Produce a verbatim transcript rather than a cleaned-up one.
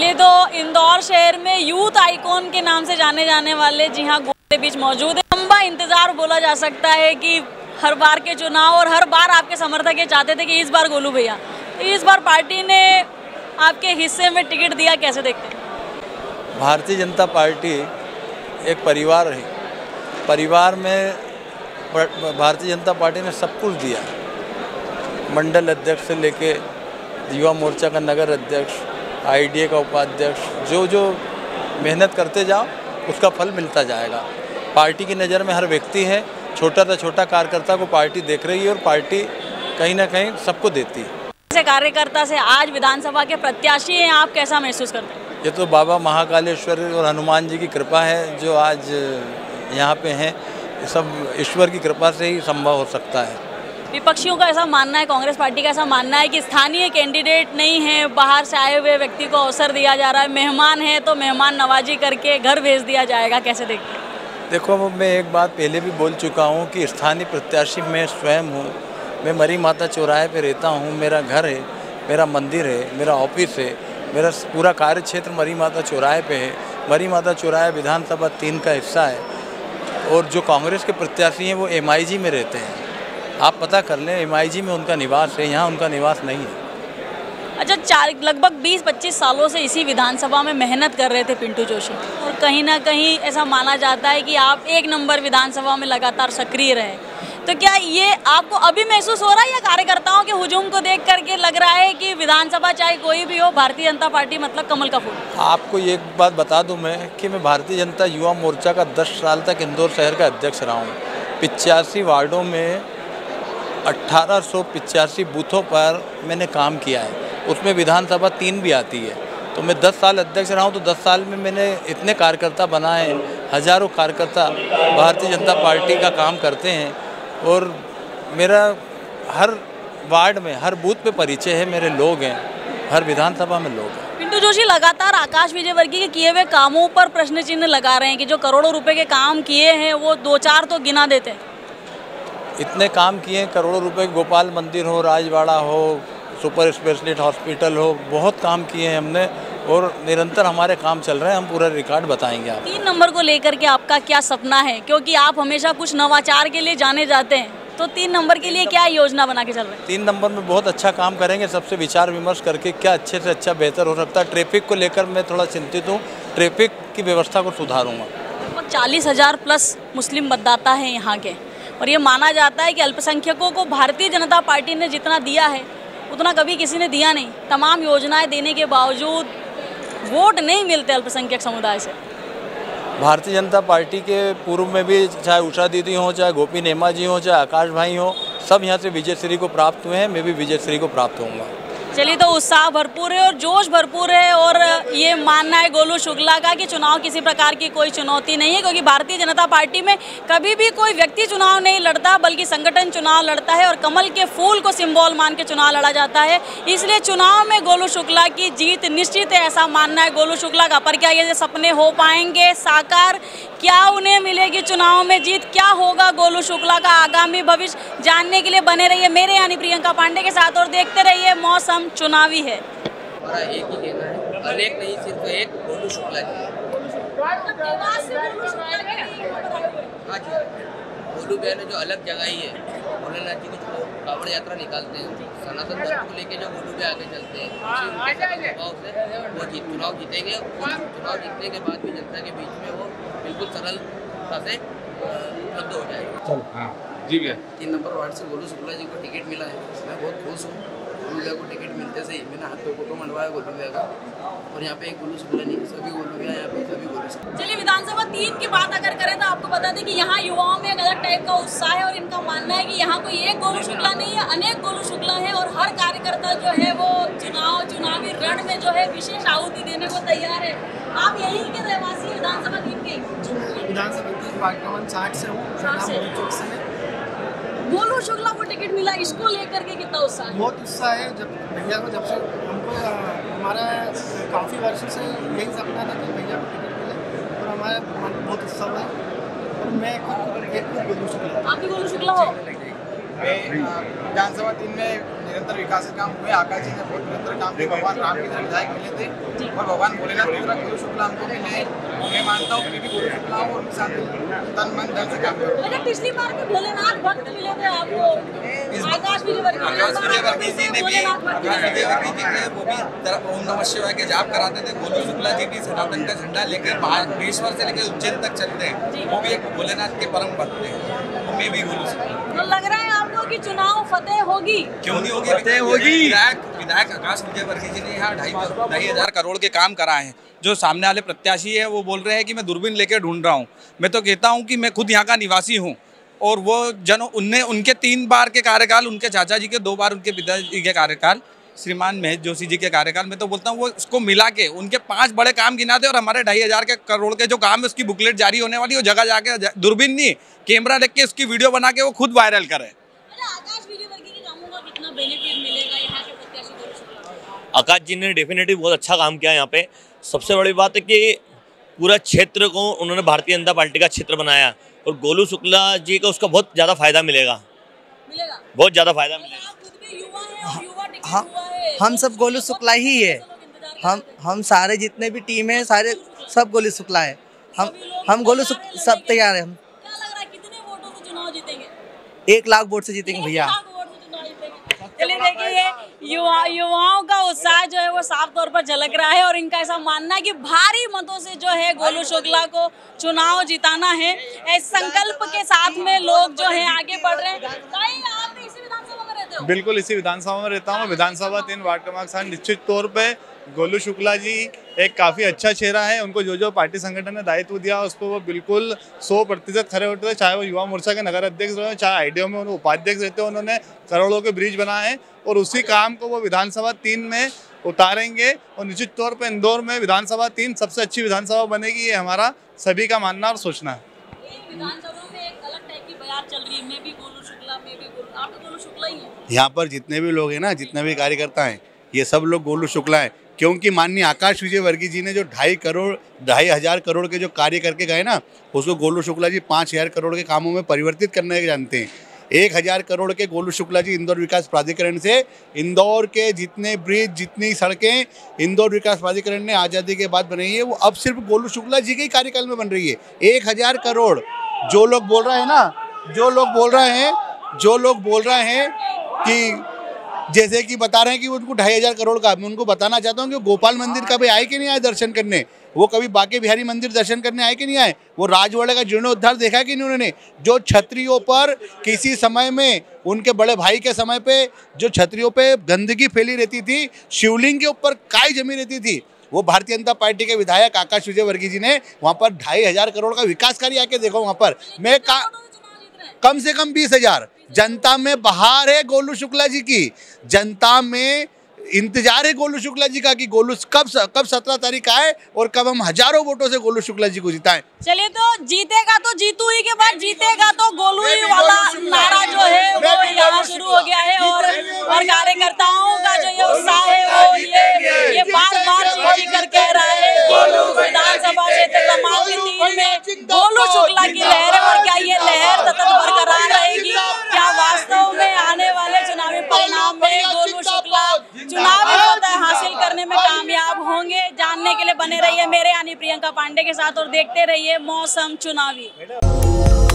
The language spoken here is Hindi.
चलिए, तो इंदौर शहर में यूथ आइकॉन के नाम से जाने जाने वाले जी हाँ गोलू के बीच मौजूद है। लंबा इंतजार बोला जा सकता है कि हर बार के चुनाव और हर बार आपके समर्थक ये चाहते थे कि इस बार गोलू भैया, तो इस बार पार्टी ने आपके हिस्से में टिकट दिया, कैसे देखते हैं? भारतीय जनता पार्टी एक परिवार है। परिवार में भारतीय जनता पार्टी ने सब कुछ दिया, मंडल अध्यक्ष से लेके युवा मोर्चा का नगर अध्यक्ष, आईडीए का उपाध्यक्ष, जो जो मेहनत करते जाओ उसका फल मिलता जाएगा। पार्टी की नज़र में हर व्यक्ति है, छोटा से छोटा कार्यकर्ता को पार्टी देख रही है और पार्टी कहीं ना कहीं सबको देती है। ऐसे कार्यकर्ता से आज विधानसभा के प्रत्याशी हैं, आप कैसा महसूस करते हैं? ये तो बाबा महाकालेश्वर और हनुमान जी की कृपा है जो आज यहाँ पे हैं। सब ईश्वर की कृपा से ही संभव हो सकता है। विपक्षियों का ऐसा मानना है, कांग्रेस पार्टी का ऐसा मानना है कि स्थानीय कैंडिडेट नहीं है, बाहर से आए हुए व्यक्ति को अवसर दिया जा रहा है, मेहमान है तो मेहमान नवाजी करके घर भेज दिया जाएगा, कैसे देखते हैं? देखो, मैं एक बात पहले भी बोल चुका हूँ कि स्थानीय प्रत्याशी मैं स्वयं हूँ। मैं मरी माता चौराहे पे रहता हूँ, मेरा घर है, मेरा मंदिर है, मेरा ऑफिस है, मेरा पूरा कार्य क्षेत्र मरी माता चौराहे पे है। मरी माता चौराहे विधानसभा तीन का हिस्सा है और जो कांग्रेस के प्रत्याशी हैं वो एमआईजी में रहते हैं। आप पता कर लें, एमआईजी में उनका निवास है, यहाँ उनका निवास नहीं है। अच्छा, चार लगभग बीस पच्चीस सालों से इसी विधानसभा में मेहनत कर रहे थे पिंटू जोशी, और कहीं ना कहीं ऐसा माना जाता है कि आप एक नंबर विधानसभा में लगातार सक्रिय रहे, तो क्या ये आपको अभी महसूस हो रहा है या कार्यकर्ताओं के हुजूम को देख करके लग रहा है कि विधानसभा चाहे कोई भी हो, भारतीय जनता पार्टी मतलब कमल का फूल? आपको एक बात बता दूं मैं कि मैं भारतीय जनता युवा मोर्चा का दस साल तक इंदौर शहर का अध्यक्ष रहा हूँ। पिचासी वार्डों में अट्ठारह सौ पिचासी बूथों पर मैंने काम किया है, उसमें विधानसभा तीन भी आती है। तो मैं दस साल अध्यक्ष रहा हूँ, तो दस साल में मैंने इतने कार्यकर्ता बनाए, हजारों कार्यकर्ता भारतीय जनता पार्टी का काम करते हैं और मेरा हर वार्ड में, हर बूथ पे परिचय है, मेरे लोग हैं, हर विधानसभा में लोग हैं। पिंटू जोशी लगातार आकाश विजयवर्गीय के किए हुए कामों पर प्रश्न चिन्ह लगा रहे हैं कि जो करोड़ों रुपए के काम किए हैं वो दो चार तो गिना देते हैं। इतने काम किए, करोड़ों रुपए गोपाल मंदिर हो, राजवाड़ा हो, सुपर स्पेशलिस्ट हॉस्पिटल हो, बहुत काम किए हैं हमने और निरंतर हमारे काम चल रहे हैं। हम पूरा रिकॉर्ड बताएंगे आप। तीन नंबर को लेकर के आपका क्या सपना है, क्योंकि आप हमेशा कुछ नवाचार के लिए जाने जाते हैं, तो तीन नंबर के लिए क्या योजना बना के चल रहे हैं? तीन नंबर में बहुत अच्छा काम करेंगे, सबसे विचार विमर्श करके क्या अच्छे से अच्छा बेहतर हो सकता है। ट्रैफिक को लेकर मैं थोड़ा चिंतित हूँ, ट्रैफिक की व्यवस्था को सुधारूंगा। लगभग चालीस हजार प्लस मुस्लिम मतदाता हैं यहाँ के, और ये माना जाता है कि अल्पसंख्यकों को भारतीय जनता पार्टी ने जितना दिया है उतना कभी किसी ने दिया नहीं। तमाम योजनाएं देने के बावजूद वोट नहीं मिलते अल्पसंख्यक समुदाय से। भारतीय जनता पार्टी के पूर्व में भी चाहे उषा दीदी हो, चाहे गोपी नेमा जी हो, चाहे आकाश भाई हो, सब यहाँ से विजयश्री को प्राप्त हुए हैं। मैं भी विजयश्री को प्राप्त होऊंगा। चलिए, तो उत्साह भरपूर है और जोश भरपूर है, और ये मानना है गोलू शुक्ला का कि चुनाव किसी प्रकार की कोई चुनौती नहीं है, क्योंकि भारतीय जनता पार्टी में कभी भी कोई व्यक्ति चुनाव नहीं लड़ता बल्कि संगठन चुनाव लड़ता है और कमल के फूल को सिंबल मान के चुनाव लड़ा जाता है। इसलिए चुनाव में गोलू शुक्ला की जीत निश्चित है, ऐसा मानना है गोलू शुक्ला का। पर क्या ये सपने हो पाएंगे साकार? क्या उन्हें मिलेगी चुनाव में जीत? क्या होगा गोलू शुक्ला का आगामी भविष्य? जानने के लिए बने रहिए मेरे यानी प्रियंका पांडे के साथ और देखते रहिए मौसम चुनावी है। हमारा एक ही कहना है, अनेक नहीं सिर्फ एक, गोलू शुक्ला जी। हाँ जी, गोलू भैया ने जो अलग जगाई है, भोलेनाथ जी को जो कावड़ यात्रा निकालते हैं, सनातन धर्म को लेके जो गोलू भैया आगे चलते हैं, उसी उनके स्वभाव से वो जीत चुनाव जीतेंगे। चुनाव जीतने के बाद भी जनता के बीच में वो बिल्कुल सरलता से उपलब्ध हो जाएगा। चलो हाँ जी भैया। तीन नंबर वार्ड से गोलू शुक्ला जी को टिकट मिला है, मैं बहुत खुश हूँ। गोलू भैया को टिकट मिलते से ही मैंने हाथ पे फोटो मंडवाया गोलू भैया का, और यहाँ पे एक गोलू शुक्ला नहीं, सभी गोलू भैया यहाँ पे, सभी गोलू शुक्ला। चलिए, विधानसभा तीन की बात अगर करें तो आपको बता दें कि यहाँ युवाओं में एक अलग टाइप का उत्साह है, और इनका मानना है कि यहाँ कोई एक गोलू शुक्ला नहीं है, अनेक गोलू शुक्ला है, और हर कार्यकर्ता जो है वो चुनाव चुनावी रण में जो है विशेष आहुति देने को तैयार है। आप यहीं के रहवासी विधानसभा तीन के? विधानसभा तीन वार्ड नंबर साठ से हूँ। गोलू शुक्ला को टिकट मिला, इसको लेकर के कितना उत्साह है? बहुत उत्साह है। जब भैया को, जब से हमको हमारा काफ़ी वर्षों से यही सपना था कि भैया को टिकट मिले, और हमारा बहुत उत्साह है। और मैं एक गोलू शुक्ला। आप भी गोलू शुक्ला हो? मैं विधानसभा तीन में निरंतर विकास के काम हुए। आकाश जी ने बहुत निरंतर काम किए। भगवान राम के तरह विधायक मिले थे और भगवान भोलेनाथ की तरह गोलू शुक्ला हमको मिले। मैं मानता हूँ कि भी गोलू शुक्ला हूँ और उनके साथ तन मन धन से काम करूँ। अच्छा, पिछली बार भी भोलेनाथ भक्त मिले थे आपको, आकाश विजयवर्गीय आकाश विजयवर्गीय जी ने भी आकाश विजयवर्गीय जी ने वो भी तरफ ओम नमः शिवाय के जाप कराते थे। गोलू शुक्ला जी भी सनातन का झंडा लेकर महेश्वर से लेकर उज्जैन तक चलते हैं। वो भी एक भोलेनाथ के परम भक्त हैं। वो मैं भी गोलू शुक्ला। तो लग रहा है आपको कि चुनाव फतेह होगी? क्यों नहीं होगी? फतेह होगी। विधायक विधायक आकाश विजयवर्गीय जी ने यहाँ ढाई ढाई हजार करोड़ के काम कराए हैं। जो सामने वाले प्रत्याशी है वो बोल रहे हैं कि मैं दूरबीन लेकर ढूंढ रहा हूँ। मैं तो कहता हूँ कि मैं खुद यहाँ का निवासी हूँ और वो जन उनने उनके तीन बार के कार्यकाल, उनके चाचा जी के दो बार, उनके पिताजी के कार्यकाल, श्रीमान महेश जोशी जी के कार्यकाल में, तो बोलता हूँ वो उसको मिला के उनके पांच बड़े काम गिना दे और हमारे ढाई हजार के करोड़ के जो काम है उसकी बुकलेट जारी होने वाली है। जगह जाके दूरबीन नहीं, कैमरा रख के उसकी वीडियो बना के वो खुद वायरल करे। आकाश विजयवर्गीय के कामों का कितना बेनिफिट मिलेगा यहाँ के प्रत्याशी गोलू शुक्ला? आकाश जी ने डेफिनेटली बहुत अच्छा काम किया यहाँ पे। सबसे बड़ी बात है कि पूरा क्षेत्र को उन्होंने भारतीय जनता पार्टी का क्षेत्र बनाया और गोलू शुक्ला जी को उसका बहुत ज़्यादा फायदा मिलेगा मिलेगा बहुत ज़्यादा फायदा मिलेगा। आप खुद भी युवा हैं और युवा टिकट हाँ, हुआ है। हम सब गोलू शुक्ला ही है। हम हम सारे जितने भी टीम है सारे सब गोलू शुक्ला है। हम हम गोलू शुक्ला सब तैयार है। हम क्या लग रहा है कितने वोटों से चुनाव जीतेंगे? एक लाख वोट से जीतेंगे भैया। चलिए देखिए, ये युवा युवाओं का उत्साह जो है वो साफ तौर पर झलक रहा है और इनका ऐसा मानना है कि भारी मतों से जो है गोलू शुक्ला को चुनाव जिताना है। इस संकल्प के साथ में लोग जो है आगे बढ़ रहे हैं। भाई, आप इसी विधानसभा में रहते हो? बिल्कुल इसी विधानसभा में रहता हूँ। विधानसभा तीन वार्ड क्रमांक सात। निश्चित तौर पे गोलू शुक्ला जी एक काफ़ी अच्छा चेहरा है। उनको जो जो पार्टी संगठन ने दायित्व दिया उस पर वो बिल्कुल सौ प्रतिशत खरे उठते थे। चाहे वो युवा मोर्चा के नगर अध्यक्ष रहे, चाहे आईडीओ में उन्होंने उपाध्यक्ष रहते, उन्होंने करोड़ों के ब्रिज बनाए हैं और उसी काम को वो विधानसभा तीन में उतारेंगे और निश्चित तौर पर इंदौर में विधानसभा तीन सबसे अच्छी विधानसभा बनेगी। ये हमारा सभी का मानना और सोचना है। विधानसभा में एक अलग टाइप की बयार चल रही है, मैं भी गोलू शुक्ला, मैं भी गोलू। आप तो गोलू शुक्ला ही है। यहाँ पर जितने भी लोग हैं ना, जितने भी कार्यकर्ता हैं, ये सब लोग गोलू शुक्ला है। क्योंकि माननीय आकाश विजयवर्गीय जी ने जो ढाई करोड़ ढाई हजार करोड़ के जो कार्य करके गए ना, उसको गोलू शुक्ला जी पाँच हजार करोड़ के कामों में परिवर्तित करने के जानते हैं। एक हजार करोड़ के गोलू शुक्ला जी इंदौर विकास प्राधिकरण से इंदौर के जितने ब्रिज, जितनी सड़कें इंदौर विकास प्राधिकरण ने आज़ादी के बाद बनाई है, वो अब सिर्फ गोलू शुक्ला जी के ही कार्यकाल में बन रही है। एक हजार करोड़ जो लोग बोल रहे हैं ना, जो लोग बोल रहे हैं जो लोग बोल रहे हैं कि जैसे कि बता रहे हैं कि उनको ढाई हजार करोड़ का, मैं उनको बताना चाहता हूँ कि गोपाल मंदिर कभी आए कि नहीं आए दर्शन करने? वो कभी बांके बिहारी मंदिर दर्शन करने आए कि नहीं आए? वो राजवाड़े का जीर्णोद्धार देखा है कि नहीं उन्होंने? जो छतरियों पर किसी समय में उनके बड़े भाई के समय पे जो छतरियों पे गंदगी फैली रहती थी, शिवलिंग के ऊपर काई जमी रहती थी, वो भारतीय जनता पार्टी के विधायक आकाश विजयवर्गीय जी ने वहाँ पर ढाई हजार करोड़ का विकास कार्य आके देखो। वहाँ पर मैं का कम से कम बीस हजार जनता में बहार है गोलू शुक्ला जी की। जनता में इंतजार है गोलू शुक्ला जी का कि गोलू कब कब सत्रह तारीख आए और कब हम हजारों वोटों से गोलू शुक्ला जी को जिताएं। चलिए, तो जीतेगा तो जीतू ही के बाद जीतेगा तो गोलू ही वाला नारा जो है वो यहाँ शुरू हो गया है और और कार्यकर्ताओं का जो ये उत्साह है वो ये ये बार बार चीख कर कह रहा है गोलू विधानसभा क्षेत्र क्रमांक तीन में गोलू शुक्ला की लहर है। और क्या ये लहर सतत बरकरार रहेगी? क्या वास्तव में आने वाले चुनावी परिणाम में गोलू शुक्ला चुनावी फतह हासिल करने में कामयाब होंगे? जानने के लिए बने रहिए मेरे यानी प्रियंका पांडे के साथ और देखते रहिए मौसम चुनावी।